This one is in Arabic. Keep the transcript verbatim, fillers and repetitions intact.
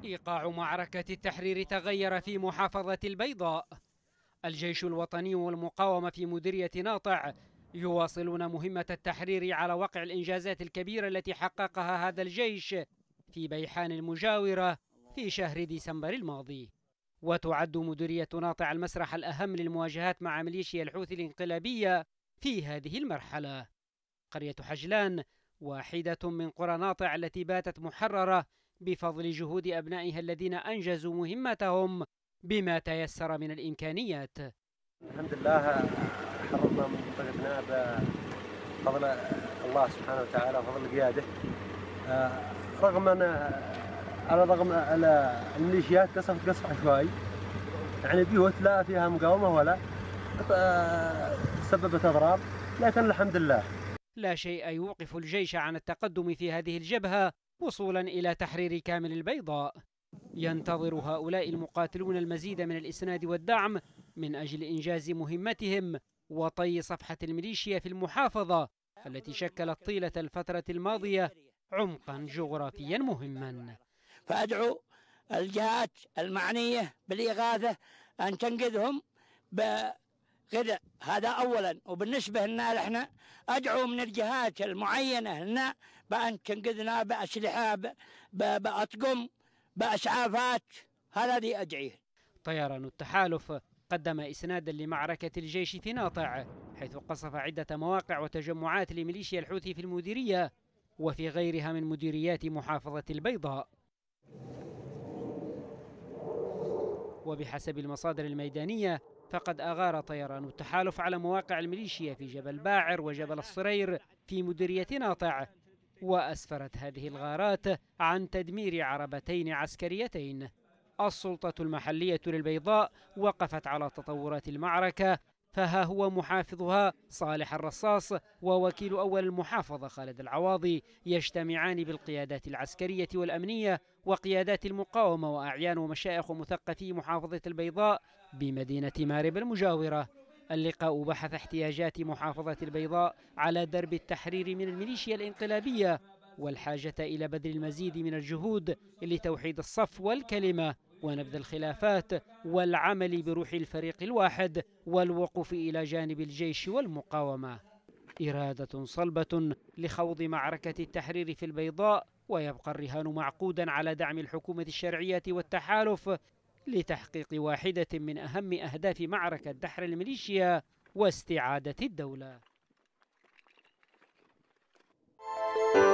إيقاع معركة التحرير تغير في محافظة البيضاء. الجيش الوطني والمقاومة في مديرية ناطع يواصلون مهمة التحرير على وقع الإنجازات الكبيرة التي حققها هذا الجيش في بيحان المجاورة في شهر ديسمبر الماضي. وتعد مديرية ناطع المسرح الأهم للمواجهات مع ميليشيا الحوثي الانقلابية في هذه المرحلة. قرية حجلان واحدة من قرى ناطع التي باتت محررة بفضل جهود أبنائها الذين أنجزوا مهمتهم بما تيسر من الإمكانيات. الحمد لله حررنا من منطقتنا بفضل الله سبحانه وتعالى وفضل قياده، رغم أن على رغم الميليشيات قصفت قصف عشوائي، يعني بيوت لا فيها مقاومة ولا سببت أضرار، لكن الحمد لله. لا شيء يوقف الجيش عن التقدم في هذه الجبهة وصولا إلى تحرير كامل البيضاء. ينتظر هؤلاء المقاتلون المزيد من الإسناد والدعم من أجل إنجاز مهمتهم وطي صفحة الميليشيا في المحافظة التي شكلت طيلة الفترة الماضية عمقا جغرافيا مهما. فأدعو الجهات المعنية بالإغاثة أن تنقذهم بغداء، هذا أولا. وبالنسبة لنا احنا أدعو من الجهات المعينة لنا بأن تنقذنا بأسلحة بأطقم بأسعافات، هذا اللي أدعيه. طيران التحالف قدم إسنادا لمعركة الجيش في ناطع، حيث قصف عدة مواقع وتجمعات لميليشيا الحوثي في المديرية وفي غيرها من مديريات محافظة البيضاء. وبحسب المصادر الميدانية فقد أغار طيران التحالف على مواقع الميليشيا في جبل باعر وجبل الصرير في مديرية ناطع، وأسفرت هذه الغارات عن تدمير عربتين عسكريتين. السلطة المحلية للبيضاء وقفت على تطورات المعركة، فها هو محافظها صالح الرصاص ووكيل أول المحافظة خالد العواضي يجتمعان بالقيادات العسكرية والأمنية وقيادات المقاومة وأعيان ومشايخ ومثقفي محافظة البيضاء بمدينة مارب المجاورة. اللقاء بحث احتياجات محافظة البيضاء على درب التحرير من الميليشيا الانقلابية والحاجة إلى بذل المزيد من الجهود لتوحيد الصف والكلمة ونبذ الخلافات والعمل بروح الفريق الواحد والوقوف إلى جانب الجيش والمقاومة. إرادة صلبة لخوض معركة التحرير في البيضاء، ويبقى الرهان معقودا على دعم الحكومة الشرعية والتحالف لتحقيق واحدة من أهم أهداف معركة دحر الميليشيا واستعادة الدولة.